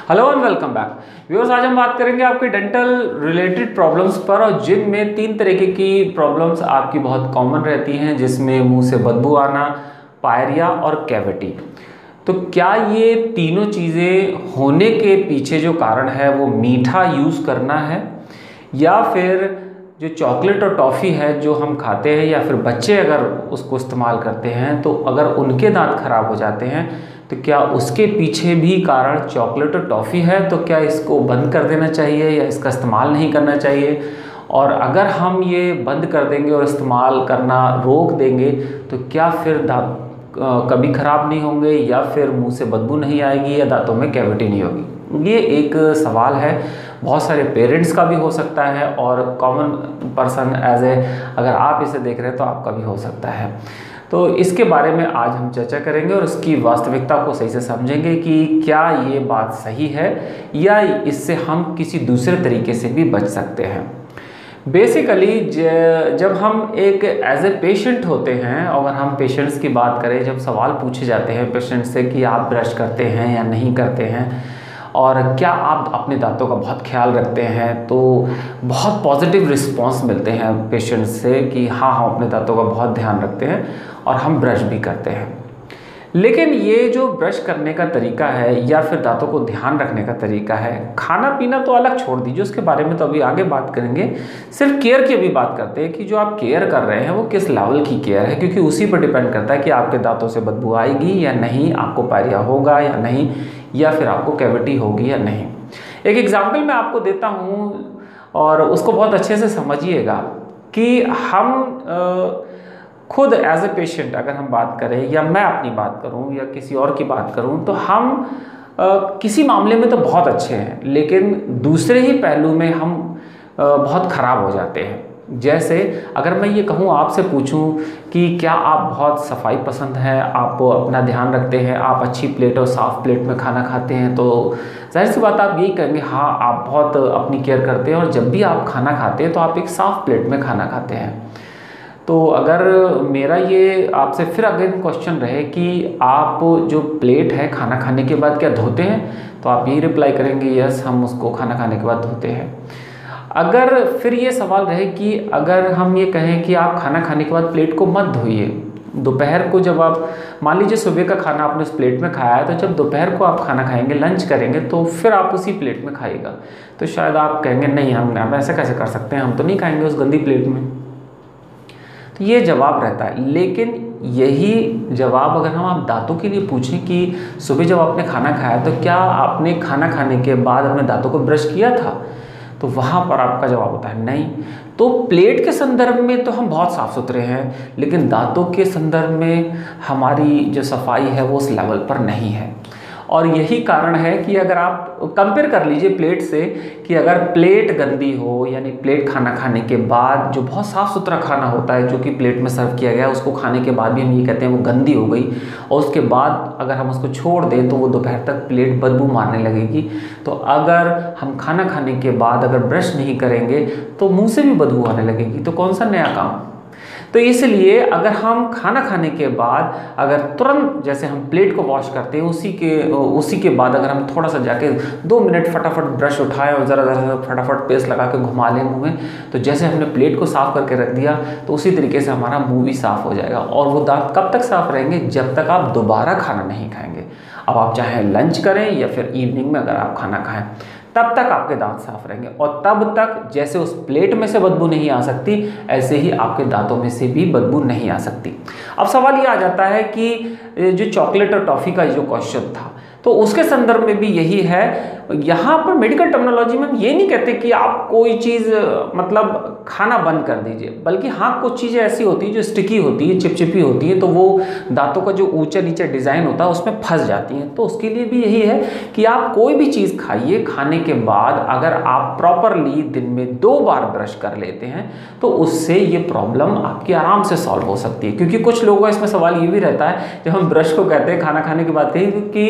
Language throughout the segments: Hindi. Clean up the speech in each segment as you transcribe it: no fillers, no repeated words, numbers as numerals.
Hello and welcome back viewers. आज हम बात करेंगे आपके डेंटल रिलेटेड प्रॉब्लम्स पर, और जिनमें 3 तरीके की प्रॉब्लम्स आपकी बहुत कॉमन रहती हैं, जिसमें मुंह से बदबू आना, पायरिया और कैविटी। तो क्या ये तीनों चीज़ें होने के पीछे जो कारण है वो मीठा यूज़ करना है, या फिर जो चॉकलेट और टॉफ़ी है जो हम खाते हैं, या फिर बच्चे अगर उसको इस्तेमाल करते हैं तो अगर उनके दांत खराब हो जाते हैं तो क्या उसके पीछे भी कारण चॉकलेट और टॉफ़ी है? तो क्या इसको बंद कर देना चाहिए या इसका इस्तेमाल नहीं करना चाहिए? और अगर हम ये बंद कर देंगे और इस्तेमाल करना रोक देंगे तो क्या फिर दांत कभी ख़राब नहीं होंगे, या फिर मुंह से बदबू नहीं आएगी, या दांतों में कैविटी नहीं होगी? ये एक सवाल है, बहुत सारे पेरेंट्स का भी हो सकता है और कॉमन पर्सन एज ए अगर आप इसे देख रहे हैं तो आपका भी हो सकता है। तो इसके बारे में आज हम चर्चा करेंगे और उसकी वास्तविकता को सही से समझेंगे कि क्या ये बात सही है या इससे हम किसी दूसरे तरीके से भी बच सकते हैं। बेसिकली जब हम एक एज ए पेशेंट होते हैं, अगर हम पेशेंट्स की बात करें, जब सवाल पूछे जाते हैं पेशेंट से कि आप ब्रश करते हैं या नहीं करते हैं और क्या आप अपने दांतों का बहुत ख्याल रखते हैं, तो बहुत पॉजिटिव रिस्पांस मिलते हैं पेशेंट्स से कि हाँ हम अपने दांतों का बहुत ध्यान रखते हैं और हम ब्रश भी करते हैं। लेकिन ये जो ब्रश करने का तरीका है या फिर दांतों को ध्यान रखने का तरीका है, खाना पीना तो अलग छोड़ दीजिए, उसके बारे में तो अभी आगे बात करेंगे। सिर्फ केयर की अभी बात करते हैं कि जो आप केयर कर रहे हैं वो किस लेवल की केयर है, क्योंकि उसी पर डिपेंड करता है कि आपके दांतों से बदबू आएगी या नहीं, आपको पायरिया होगा या नहीं, या फिर आपको कैविटी होगी या नहीं। एक एग्जाम्पल मैं आपको देता हूँ और उसको बहुत अच्छे से समझिएगा कि हम खुद एज ए पेशेंट अगर हम बात करें, या मैं अपनी बात करूं या किसी और की बात करूं, तो हम किसी मामले में तो बहुत अच्छे हैं, लेकिन दूसरे ही पहलू में हम बहुत ख़राब हो जाते हैं। जैसे अगर मैं ये कहूँ, आपसे पूछूं कि क्या आप बहुत सफाई पसंद हैं, आप अपना ध्यान रखते हैं, आप अच्छी प्लेट और साफ़ प्लेट में खाना खाते हैं, तो जाहिर सी बात आप यही कहेंगे हाँ आप बहुत अपनी केयर करते हैं, और जब भी आप खाना खाते हैं तो आप एक साफ़ प्लेट में खाना खाते हैं। तो अगर मेरा ये आपसे फिर अगेन क्वेश्चन रहे कि आप जो प्लेट है खाना खाने के बाद क्या धोते हैं, तो आप यही रिप्लाई करेंगे यस हम उसको खाना खाने के बाद धोते हैं। अगर फिर ये सवाल रहे कि अगर हम ये कहें कि आप खाना खाने के बाद प्लेट को मत धोइए, दोपहर को जब आप मान लीजिए सुबह का खाना आपने उस प्लेट में खाया है, तो जब दोपहर को आप खाना खाएंगे, लंच करेंगे, तो फिर आप उसी प्लेट में खाइएगा, तो शायद आप कहेंगे नहीं हम ऐसे कैसे कर सकते हैं, हम तो नहीं खाएंगे उस गंदी प्लेट में। तो ये जवाब रहता है। लेकिन यही जवाब अगर हम आप दांतों के लिए पूछें कि सुबह जब आपने खाना खाया तो क्या आपने खाना खाने के बाद अपने दांतों को ब्रश किया था, तो वहाँ पर आपका जवाब होता है नहीं। तो प्लेट के संदर्भ में तो हम बहुत साफ़ सुथरे हैं, लेकिन दांतों के संदर्भ में हमारी जो सफाई है वो उस लेवल पर नहीं है। और यही कारण है कि अगर आप कंपेयर कर लीजिए प्लेट से, कि अगर प्लेट गंदी हो, यानी प्लेट खाना खाने के बाद जो बहुत साफ़ सुथरा खाना होता है जो कि प्लेट में सर्व किया गया, उसको खाने के बाद भी हम ये कहते हैं वो गंदी हो गई, और उसके बाद अगर हम उसको छोड़ दें तो वो दोपहर तक प्लेट बदबू मारने लगेगी। तो अगर हम खाना खाने के बाद अगर ब्रश नहीं करेंगे तो मुँह से भी बदबू आने लगेगी, तो कौन सा नया काम। तो इसलिए अगर हम खाना खाने के बाद अगर तुरंत जैसे हम प्लेट को वॉश करते हैं उसी के बाद अगर हम थोड़ा सा जाके 2 मिनट फटाफट ब्रश उठाएं और ज़रा फटाफट पेस्ट लगा के घुमा लें मुँह में, तो जैसे हमने प्लेट को साफ़ करके रख दिया तो उसी तरीके से हमारा मुँह भी साफ़ हो जाएगा। और वो दांत कब तक साफ़ रहेंगे, जब तक आप दोबारा खाना नहीं खाएंगे। अब आप चाहे लंच करें या फिर इवनिंग में अगर आप खाना खाएं, तब तक आपके दांत साफ रहेंगे, और तब तक जैसे उस प्लेट में से बदबू नहीं आ सकती, ऐसे ही आपके दांतों में से भी बदबू नहीं आ सकती। अब सवाल ये आ जाता है कि जो चॉकलेट और टॉफ़ी का जो क्वेश्चन था, तो उसके संदर्भ में भी यही है। यहाँ पर मेडिकल टर्मिनोलॉजी में हम ये नहीं कहते कि आप कोई चीज़ मतलब खाना बंद कर दीजिए, बल्कि हाँ कुछ चीज़ें ऐसी होती हैं जो स्टिकी होती है, चिपचिपी होती है, तो वो दांतों का जो ऊंचा नीचे डिज़ाइन होता है उसमें फंस जाती हैं। तो उसके लिए भी यही है कि आप कोई भी चीज़ खाइए, खाने के बाद अगर आप प्रॉपरली दिन में 2 बार ब्रश कर लेते हैं तो उससे ये प्रॉब्लम आपकी आराम से सॉल्व हो सकती है। क्योंकि कुछ लोगों का इसमें सवाल ये भी रहता है, जब हम ब्रश को कहते हैं खाना खाने के बाद कि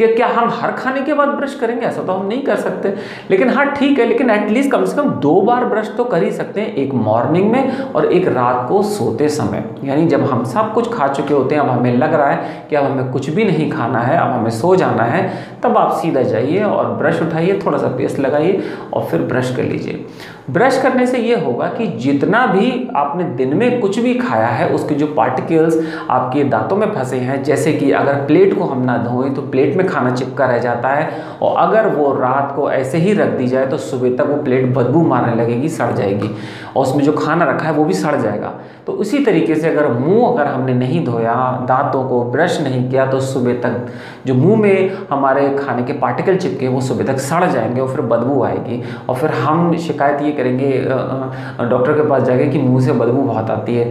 क्या हम हर खाने के बाद ब्रश करेंगे? ऐसा तो हम नहीं कर सकते, लेकिन हाँ ठीक है, लेकिन एटलीस्ट कम से कम 2 बार ब्रश तो कर ही सकते हैं, एक मॉर्निंग में और एक रात को सोते समय। यानी जब हम सब कुछ खा चुके होते हैं, अब हमें लग रहा है कि अब हमें कुछ भी नहीं खाना है, अब हमें सो जाना है, तब आप सीधा जाइए और ब्रश उठाइए, थोड़ा सा पेस्ट लगाइए और फिर ब्रश कर लीजिए। ब्रश करने से ये होगा कि जितना भी आपने दिन में कुछ भी खाया है उसके जो पार्टिकल्स आपके दांतों में फंसे हैं, जैसे कि अगर प्लेट को हम ना धोएं तो प्लेट में खाना चिपका रह जाता है, और अगर वो रात को ऐसे ही रख दी जाए तो सुबह तक वो प्लेट बदबू मारने लगेगी, सड़ जाएगी, और उसमें जो खाना रखा है वो भी सड़ जाएगा। तो उसी तरीके से अगर अगर हमने नहीं धोया, दांतों को ब्रश नहीं किया, तो सुबह तक जो मुंह में हमारे खाने के पार्टिकल चिपके वो सुबह तक सड़ जाएंगे और फिर बदबू आएगी, और फिर हम शिकायत ये करेंगे डॉक्टर के पास जाके कि मुंह से बदबू बहुत आती है,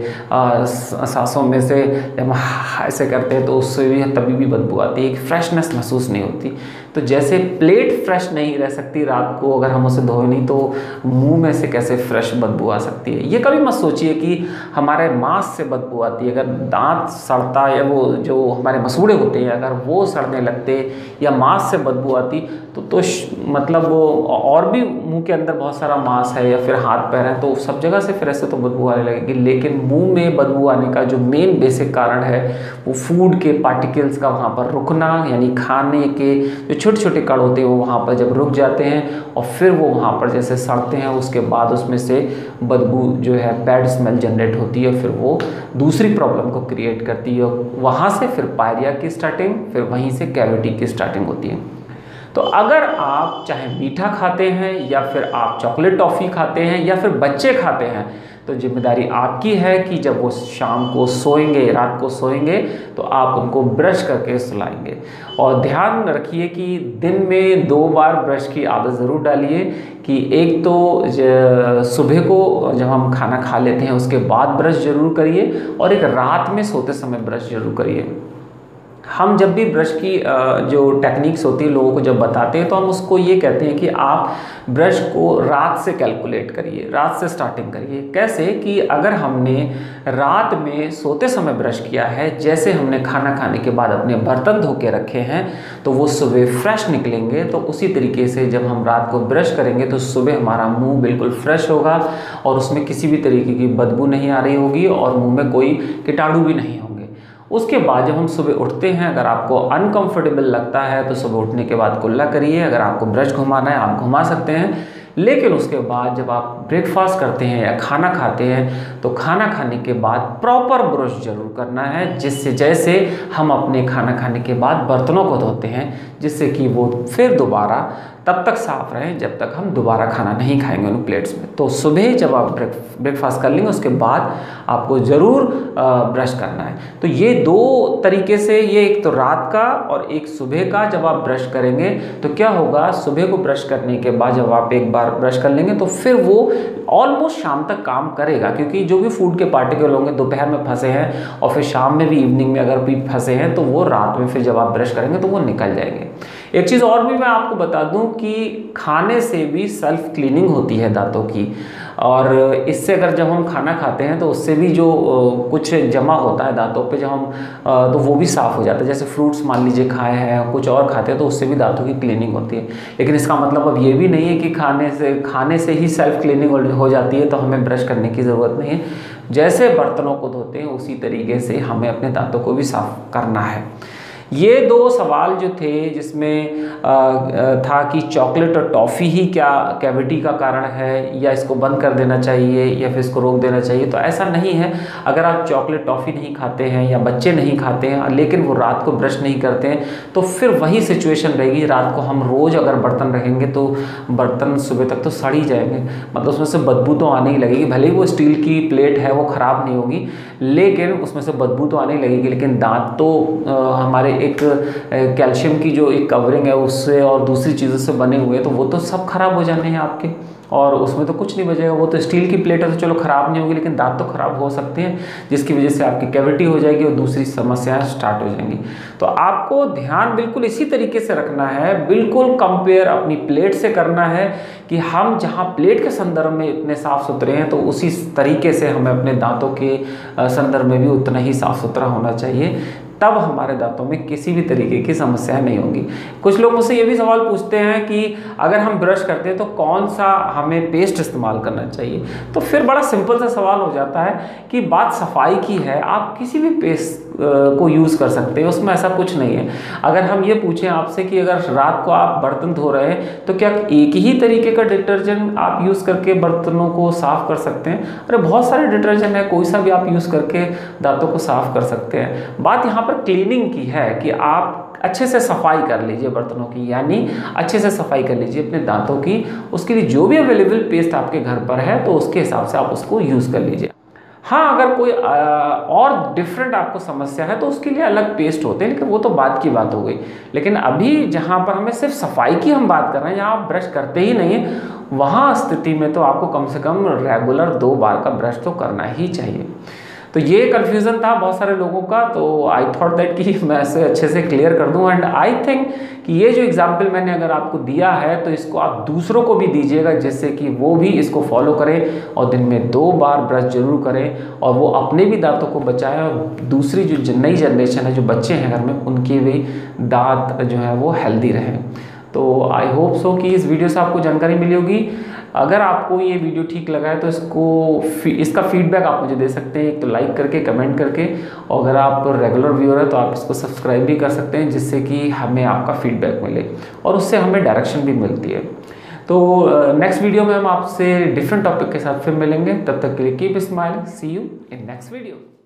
सांसों में से जब ऐसे करते हैं तो उससे भी तभी भी बदबू आती है, एक फ्रेशनेस महसूस नहीं होती। तो जैसे प्लेट फ्रेश नहीं रह सकती रात को अगर हम उसे धोए नहीं, तो मुंह में से कैसे फ्रेश बदबू आ सकती है? ये कभी मत सोचिए कि हमारे मांस से बदबू आती है। अगर दांत सड़ता या वो जो हमारे मसूड़े होते हैं अगर वो सड़ने लगते या मांस से बदबू आती तो मतलब वो और भी मुंह के अंदर बहुत सारा मांस है या फिर हाथ पैर है तो सब जगह से फिर ऐसे तो बदबू आने लगेगी। लेकिन मुंह में बदबू आने का जो मेन बेसिक कारण है वो फूड के पार्टिकल्स का वहाँ पर रुकना, यानी खाने के जो छोटे छोटे कण होते हैं वो वहाँ पर जब रुक जाते हैं और फिर वो वहाँ पर जैसे सड़ते हैं, उसके बाद उसमें से बदबू जो है बैड स्मेल जनरेट होती है, फिर वो दूसरी प्रॉब्लम को क्रिएट करती है। वहाँ से फिर पायरिया की स्टार्टिंग, फिर वहीं से कैविटी की स्टार्टिंग होती है। तो अगर आप चाहे मीठा खाते हैं या फिर आप चॉकलेट टॉफ़ी खाते हैं या फिर बच्चे खाते हैं, तो जिम्मेदारी आपकी है कि जब वो शाम को सोएंगे, रात को सोएंगे, तो आप उनको ब्रश करके सुलाएंगे। और ध्यान रखिए कि दिन में 2 बार ब्रश की आदत ज़रूर डालिए, कि एक तो सुबह को जब हम खाना खा लेते हैं उसके बाद ब्रश ज़रूर करिए, और एक रात में सोते समय ब्रश ज़रूर करिए। हम जब भी ब्रश की जो टेक्निक्स होती है लोगों को जब बताते हैं तो हम उसको ये कहते हैं कि आप ब्रश को रात से कैलकुलेट करिए, रात से स्टार्टिंग करिए। कैसे कि अगर हमने रात में सोते समय ब्रश किया है, जैसे हमने खाना खाने के बाद अपने बर्तन धो के रखे हैं तो वो सुबह फ्रेश निकलेंगे, तो उसी तरीके से जब हम रात को ब्रश करेंगे तो सुबह हमारा मुंह बिल्कुल फ्रेश होगा और उसमें किसी भी तरीके की बदबू नहीं आ रही होगी और मुँह में कोई कीटाणु भी नहीं होंगे। उसके बाद जब हम सुबह उठते हैं, अगर आपको अनकंफर्टेबल लगता है तो सुबह उठने के बाद कुल्ला करिए। अगर आपको ब्रश घुमाना है आप घुमा सकते हैं, लेकिन उसके बाद जब आप ब्रेकफास्ट करते हैं या खाना खाते हैं तो खाना खाने के बाद प्रॉपर ब्रश जरूर करना है, जिससे जैसे हम अपने खाना खाने के बाद बर्तनों को धोते हैं, जिससे कि वो फिर दोबारा तब तक साफ रहें जब तक हम दोबारा खाना नहीं खाएंगे उन प्लेट्स में। तो सुबह जब आप ब्रेकफास्ट कर लेंगे उसके बाद आपको ज़रूर ब्रश करना है। तो ये 2 तरीके से, ये एक तो रात का और एक सुबह का जब आप ब्रश करेंगे तो क्या होगा, सुबह को ब्रश करने के बाद जब आप एक बार ब्रश कर लेंगे तो फिर वो ऑलमोस्ट शाम तक काम करेगा, क्योंकि जो भी फूड के पार्टिकल होंगे दोपहर में फंसे हैं और फिर शाम में भी, इवनिंग में अगर भी फंसे हैं तो वो रात में फिर जब आप ब्रश करेंगे तो वो निकल जाएंगे। एक चीज़ और भी मैं आपको बता दूं कि खाने से भी सेल्फ क्लीनिंग होती है दांतों की, और इससे अगर जब हम खाना खाते हैं तो उससे भी जो कुछ जमा होता है दांतों पे जब हम तो वो भी साफ़ हो जाता है। जैसे फ्रूट्स मान लीजिए खाए हैं, कुछ और खाते हैं तो उससे भी दांतों की क्लीनिंग होती है। लेकिन इसका मतलब अब ये भी नहीं है कि खाने से ही सेल्फ क्लीनिंग हो जाती है तो हमें ब्रश करने की ज़रूरत नहीं है। जैसे बर्तनों को धोते हैं उसी तरीके से हमें अपने दांतों को भी साफ़ करना है। ये 2 सवाल जो थे जिसमें था कि चॉकलेट और टॉफ़ी ही क्या कैविटी का कारण है, या इसको बंद कर देना चाहिए या फिर इसको रोक देना चाहिए, तो ऐसा नहीं है। अगर आप चॉकलेट टॉफ़ी नहीं खाते हैं या बच्चे नहीं खाते हैं लेकिन वो रात को ब्रश नहीं करते हैं तो फिर वही सिचुएशन रहेगी। रात को हम रोज़ अगर बर्तन रखेंगे तो बर्तन सुबह तक तो सड़ ही जाएंगे, मतलब उसमें से बदबू तो आने ही लगेगी। भले ही वो स्टील की प्लेट है वो ख़राब नहीं होगी लेकिन उसमें से बदबू तो आने ही लगेगी। लेकिन दांत तो हमारे एक कैल्शियम की जो एक कवरिंग है उससे और दूसरी चीज़ों से बने हुए, तो वो तो सब खराब हो जाने हैं आपके, और उसमें तो कुछ नहीं बचेगा। वो तो स्टील की प्लेट है तो चलो ख़राब नहीं होगी, लेकिन दांत तो ख़राब हो सकते हैं जिसकी वजह से आपकी कैविटी हो जाएगी और दूसरी समस्याएं स्टार्ट हो जाएंगी। तो आपको ध्यान बिल्कुल इसी तरीके से रखना है, बिल्कुल कंपेयर अपनी प्लेट से करना है कि हम जहाँ प्लेट के संदर्भ में इतने साफ़ सुथरे हैं तो उसी तरीके से हमें अपने दांतों के संदर्भ में भी उतना ही साफ़ सुथरा होना चाहिए, तब हमारे दांतों में किसी भी तरीके की समस्या नहीं होगी। कुछ लोग मुझसे ये भी सवाल पूछते हैं कि अगर हम ब्रश करते हैं तो कौन सा हमें पेस्ट इस्तेमाल करना चाहिए। तो फिर बड़ा सिंपल सा सवाल हो जाता है कि बात सफाई की है, आप किसी भी पेस्ट को यूज़ कर सकते हैं, उसमें ऐसा कुछ नहीं है। अगर हम ये पूछें आपसे कि अगर रात को आप बर्तन धो रहे हैं तो क्या एक ही तरीके का डिटर्जेंट आप यूज़ करके बर्तनों को साफ़ कर सकते हैं? अरे बहुत सारे डिटर्जेंट है, कोई सा भी आप यूज़ करके दांतों को साफ़ कर सकते हैं। बात यहाँ पर क्लीनिंग की है कि आप अच्छे से सफाई कर लीजिए बर्तनों की, यानी अच्छे से सफाई कर लीजिए अपने दांतों की। उसके लिए जो भी अवेलेबल पेस्ट आपके घर पर है तो उसके हिसाब से आप उसको यूज़ कर लीजिए। हाँ, अगर कोई और डिफरेंट आपको समस्या है तो उसके लिए अलग पेस्ट होते हैं, लेकिन वो तो बात की बात हो गई। लेकिन अभी जहाँ पर हमें सिर्फ सफाई की हम बात कर रहे हैं, जहाँ आप ब्रश करते ही नहीं है, वहाँ स्थिति में तो आपको कम से कम रेगुलर 2 बार का ब्रश तो करना ही चाहिए। तो ये कन्फ्यूज़न था बहुत सारे लोगों का, तो आई थॉट दैट कि मैं इसे अच्छे से क्लियर कर दूं। एंड आई थिंक कि ये जो एग्जाम्पल मैंने अगर आपको दिया है तो इसको आप दूसरों को भी दीजिएगा, जिससे कि वो भी इसको फॉलो करें और दिन में 2 बार ब्रश जरूर करें और वो अपने भी दांतों को बचाएं और दूसरी जो नई जनरेशन है, जो बच्चे हैं घर में, उनके भी दांत जो है वो हेल्दी रहें। तो आई होप सो कि इस वीडियो से आपको जानकारी मिली होगी। अगर आपको ये वीडियो ठीक लगा है तो इसका फीडबैक आप मुझे दे सकते हैं, एक तो लाइक करके, कमेंट करके, और अगर आप रेगुलर व्यूअर है तो आप इसको सब्सक्राइब भी कर सकते हैं, जिससे कि हमें आपका फीडबैक मिले और उससे हमें डायरेक्शन भी मिलती है। तो नेक्स्ट वीडियो में हम आपसे डिफरेंट टॉपिक के साथ फिर मिलेंगे। तब तक के लिए keep smiling, see you in next video.